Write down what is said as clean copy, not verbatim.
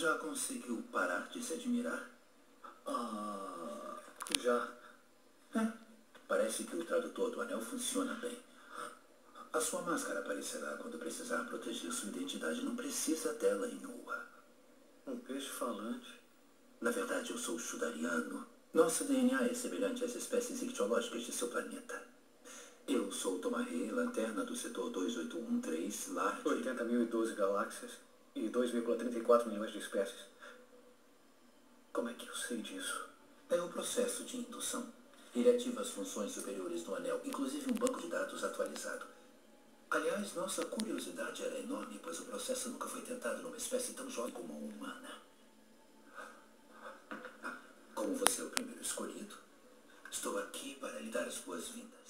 Já conseguiu parar de se admirar? Já. Parece que o tradutor do anel funciona bem. A sua máscara aparecerá quando precisar proteger sua identidade. Não precisa dela, Inoa. Um peixe falante. Na verdade, eu sou Shudariano. Nosso DNA é semelhante às espécies ictiológicas de seu planeta. Eu sou Tomarrei, lanterna do setor 2813, Large. 80.012 galáxias e 2,34 milhões de espécies. Como é que eu sei disso? É o processo de indução. Ele ativa as funções superiores do anel, inclusive um banco de dados atualizado. Aliás, nossa curiosidade era enorme, pois o processo nunca foi tentado numa espécie tão jovem como a humana. Como você é o primeiro escolhido, estou aqui para lhe dar as boas-vindas.